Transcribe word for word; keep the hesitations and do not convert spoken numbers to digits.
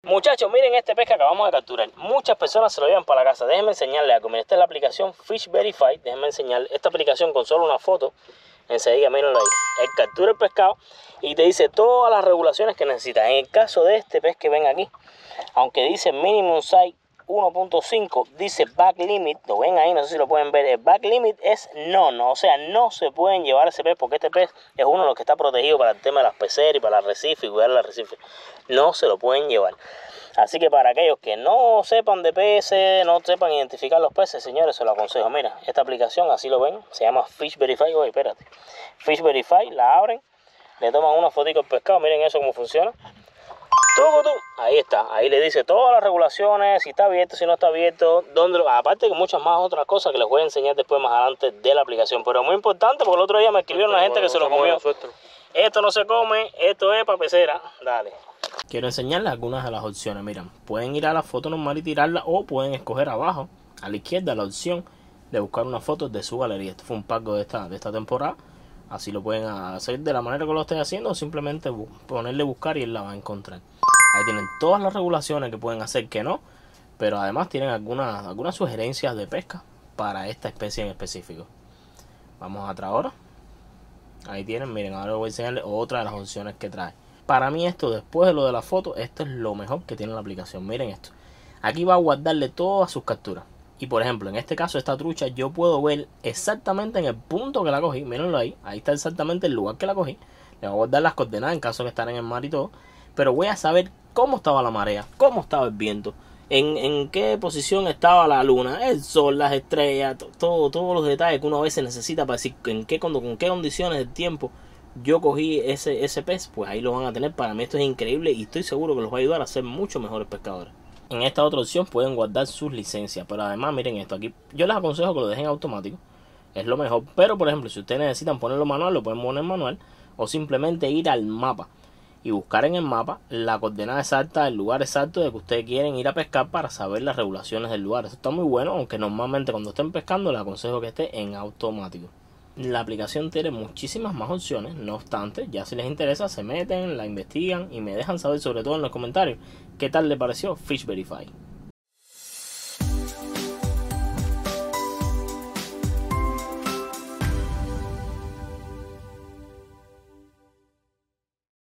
Muchachos, miren este pez que acabamos de capturar. Muchas personas se lo llevan para la casa. Déjenme enseñarles algo. Miren, esta es la aplicación Fish Verify. Déjenme enseñarles esta aplicación con solo una foto. Enseguida, mírenlo ahí. Él captura el pescado y te dice todas las regulaciones que necesitas. En el caso de este pez que ven aquí, aunque dice minimum size uno punto cinco, dice back limit, lo ven ahí, no sé si lo pueden ver. El back limit es no, no, o sea, no se pueden llevar ese pez porque este pez es uno de los que está protegido para el tema de las peceras y para el arrecife y cuidar el arrecife. No se lo pueden llevar. Así que para aquellos que no sepan de peces, no sepan identificar los peces, señores, se lo aconsejo. Mira, esta aplicación, así lo ven, se llama Fish Verify. Oye, espérate. Fish Verify, la abren, le toman una fotito al pescado, miren eso cómo funciona. Ahí está, ahí le dice todas las regulaciones, si está abierto, si no está abierto, dónde, aparte que muchas más otras cosas que les voy a enseñar después más adelante de la aplicación. Pero muy importante porque el otro día me escribieron la gente que se lo comió. Esto no se come, esto es para pecera. Dale. Quiero enseñarles algunas de las opciones. Miren, pueden ir a la foto normal y tirarla o pueden escoger abajo, a la izquierda, la opción de buscar una foto de su galería. Esto fue un pack de esta, de esta temporada. Así lo pueden hacer de la manera que lo estén haciendo o simplemente ponerle buscar y él la va a encontrar. Ahí tienen todas las regulaciones que pueden hacer que no, pero además tienen algunas, algunas sugerencias de pesca para esta especie en específico. Vamos a atrás ahora. Ahí tienen, miren, ahora voy a enseñarles otra de las opciones que trae. Para mí esto, después de lo de la foto, esto es lo mejor que tiene la aplicación. Miren esto. Aquí va a guardarle todas sus capturas. Y por ejemplo, en este caso, esta trucha, yo puedo ver exactamente en el punto que la cogí. Mírenlo ahí. Ahí está exactamente el lugar que la cogí. Le voy a guardar las coordenadas en caso de estar en el mar y todo. Pero voy a saber cómo estaba la marea, cómo estaba el viento, en, en qué posición estaba la luna, el sol, las estrellas, todo, todos los detalles que uno a veces necesita para decir en qué, con, con qué condiciones del tiempo yo cogí ese, ese pez. Pues ahí lo van a tener. Para mí esto es increíble y estoy seguro que los va a ayudar a ser mucho mejores pescadores. En esta otra opción pueden guardar sus licencias, pero además miren esto aquí. Yo les aconsejo que lo dejen automático, es lo mejor. Pero por ejemplo, si ustedes necesitan ponerlo manual, lo pueden poner manual o simplemente ir al mapa y buscar en el mapa la coordenada exacta, el lugar exacto de que ustedes quieren ir a pescar para saber las regulaciones del lugar. Eso está muy bueno, aunque normalmente cuando estén pescando les aconsejo que esté en automático. La aplicación tiene muchísimas más opciones, no obstante, ya si les interesa se meten, la investigan y me dejan saber sobre todo en los comentarios qué tal les pareció Fish Verify.